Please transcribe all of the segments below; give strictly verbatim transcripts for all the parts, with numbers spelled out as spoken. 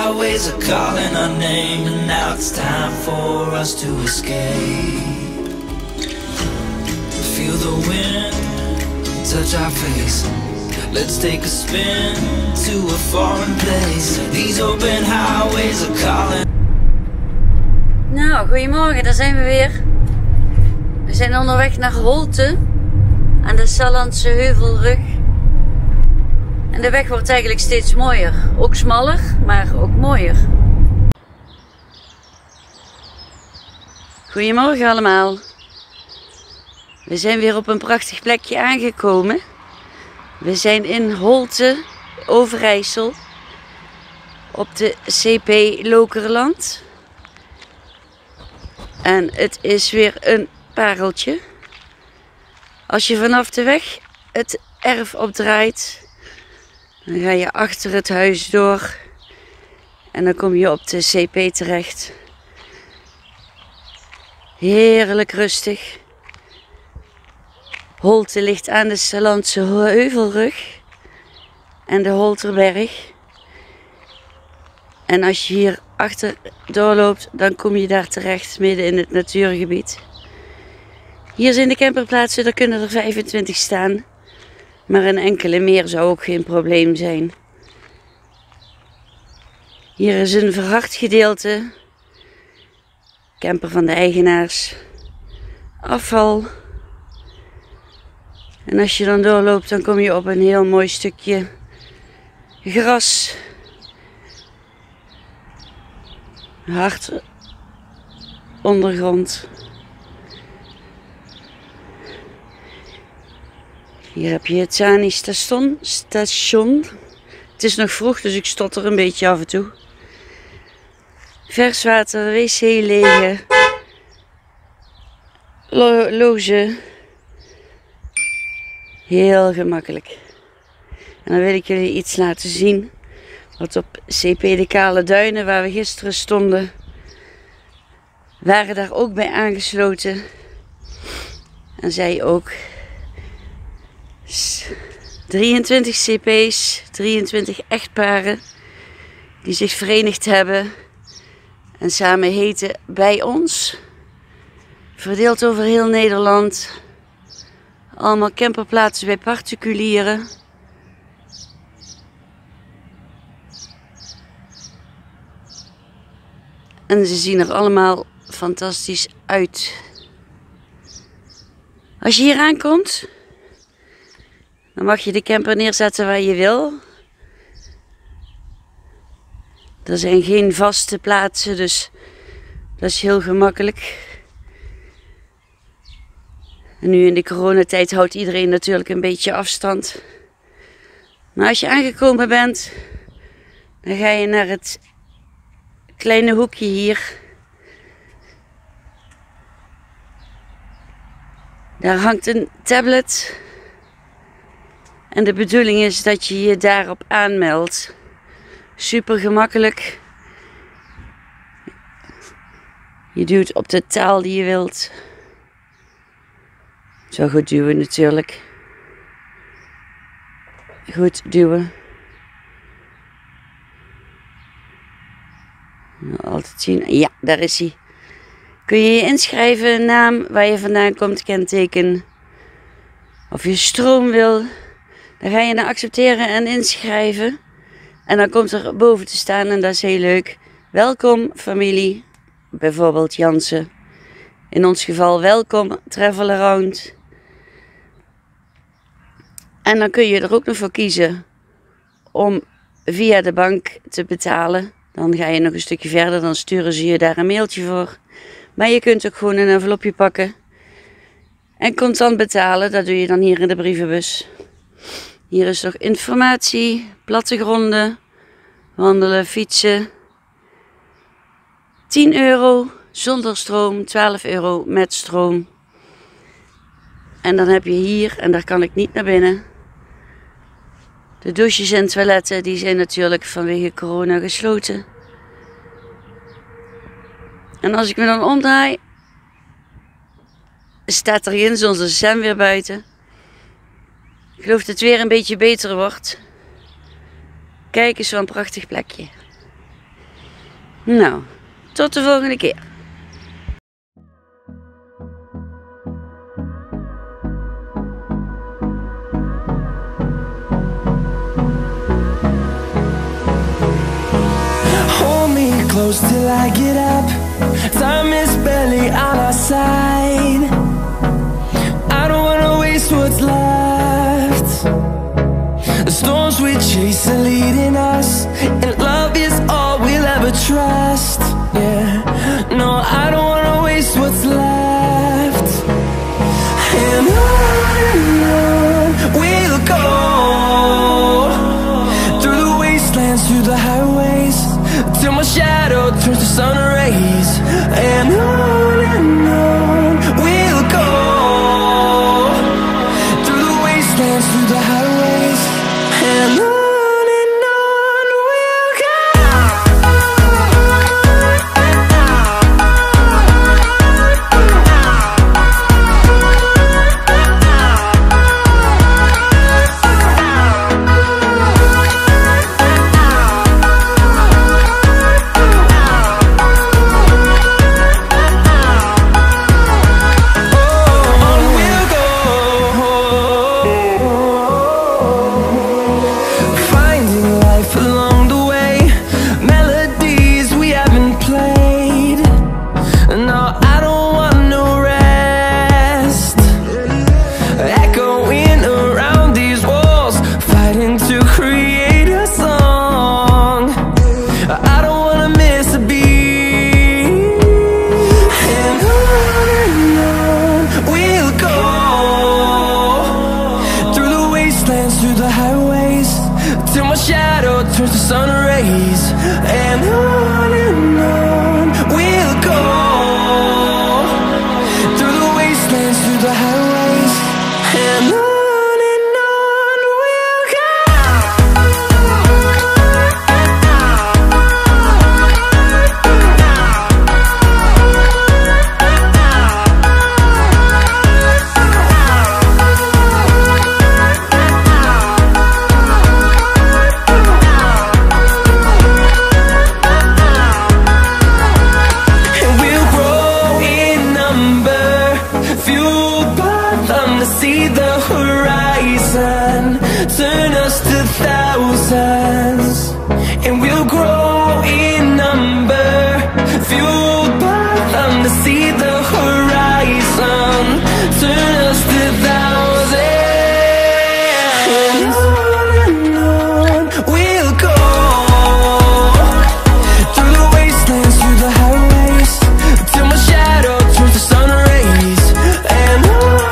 highways are calling our name, and now it's time for us to escape. Feel the wind touch our face. Let's take a spin to a foreign place. These open highways are calling. Nou, goedemorgen, daar zijn we weer. We zijn onderweg naar Holte aan de Sallandse Heuvelrug. En de weg wordt eigenlijk steeds mooier. Ook smaller, maar ook mooier. Goedemorgen allemaal. We zijn weer op een prachtig plekje aangekomen. We zijn in Holte, Overijssel, op de C P Lokerland. En het is weer een pareltje. Als je vanaf de weg het erf opdraait, dan ga je achter het huis door en dan kom je op de C P terecht. Heerlijk rustig. Holte ligt aan de Sallandse Heuvelrug en de Holterberg. En als je hier achter doorloopt, dan kom je daar terecht, midden in het natuurgebied. Hier zijn de camperplaatsen, daar kunnen er vijfentwintig staan. Maar een enkele meer zou ook geen probleem zijn. Hier is een verhard gedeelte. Camper van de eigenaars. Afval. En als je dan doorloopt, dan kom je op een heel mooi stukje gras. Hard ondergrond. Hier heb je het Zani station, station. Het is nog vroeg, dus ik stotter een beetje af en toe. Vers water, wc legen. Lo loge. Heel gemakkelijk. En dan wil ik jullie iets laten zien. Wat op C P de Kale Duinen, waar we gisteren stonden, waren daar ook bij aangesloten. En zij ook. drieëntwintig C P's, drieëntwintig echtparen die zich verenigd hebben en samen heten Bij Ons. Verdeeld over heel Nederland. Allemaal camperplaatsen bij particulieren. En ze zien er allemaal fantastisch uit. Als je hier aankomt, dan mag je de camper neerzetten waar je wil. Er zijn geen vaste plaatsen, dus dat is heel gemakkelijk. En nu in de coronatijd houdt iedereen natuurlijk een beetje afstand. Maar als je aangekomen bent, dan ga je naar het kleine hoekje hier. Daar hangt een tablet. En de bedoeling is dat je je daarop aanmeldt. Super gemakkelijk. Je duwt op de taal die je wilt. Zo goed duwen natuurlijk. Goed duwen. Altijd zien. Ja, daar is hij. Kun je je inschrijven, naam, waar je vandaan komt, kenteken. Of je stroom wil. Dan ga je naar accepteren en inschrijven. En dan komt er boven te staan, en dat is heel leuk. Welkom familie. Bijvoorbeeld Jansen. In ons geval welkom Travel Around. En dan kun je er ook nog voor kiezen om via de bank te betalen. Dan ga je nog een stukje verder, dan sturen ze je daar een mailtje voor. Maar je kunt ook gewoon een envelopje pakken en contant betalen. Dat doe je dan hier in de brievenbus. Hier is nog informatie, plattegronden, wandelen, fietsen. tien euro zonder stroom, twaalf euro met stroom. En dan heb je hier, en daar kan ik niet naar binnen, de douches en toiletten, die zijn natuurlijk vanwege corona gesloten. En als ik me dan omdraai, staat er ginds onze Sam weer buiten. Ik geloof dat het weer een beetje beter wordt. Kijk eens, wat een prachtig plekje. Nou, tot de volgende keer. Close till I get up. Time is barely on our side. I don't wanna waste what's left. The storms we chase are leading us, and love is all we'll ever trust. Yeah, no, I don't wanna waste what's left. And on and on we'll go, through the wastelands, through the highways, till my shadow turns to sun rays. And on and on we'll go, through the wastelands, through the highways, and on. Through the highways, till my shadow turns to sun rays. And on and on we'll go, through the wastelands, through the highways, and on. See the horizon turn us to thousands, and we'll grow in number, fueled by them. To see the horizon turn us to thousands, and on and on we'll go, through the wastelands, through the highways, till my shadow turns to sun rays. And on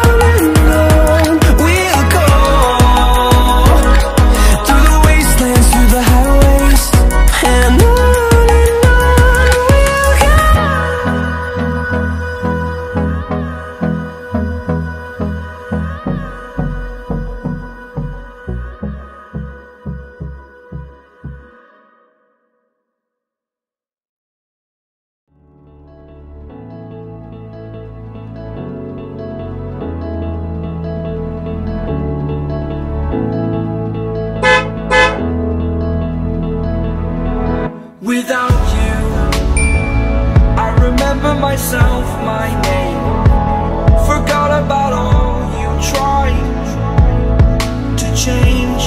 without you, I remember myself, my name. Forgot about all you tried to change.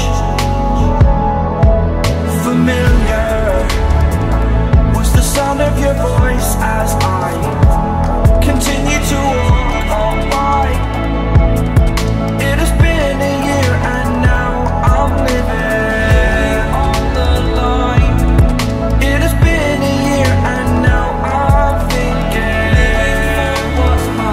Familiar was the sound of your voice as I continue to walk on by. It has been a year and now I'm living on the line. It has been a year and now I'm thinking what's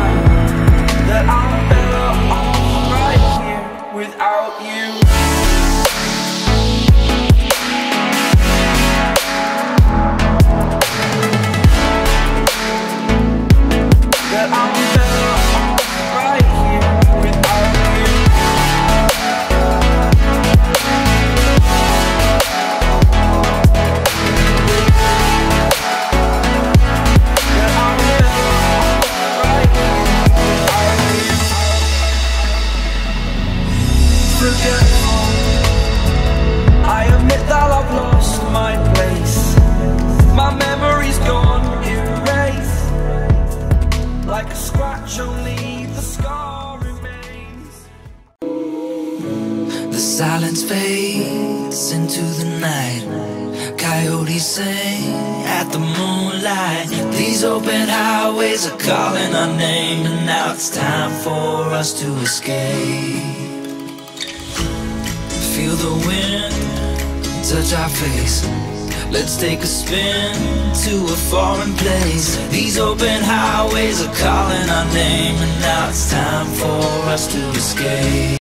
silence fades into the night. Coyotes sing at the moonlight. These open highways are calling our name, and now it's time for us to escape. Feel the wind touch our face. Let's take a spin to a foreign place. These open highways are calling our name, and now it's time for us to escape.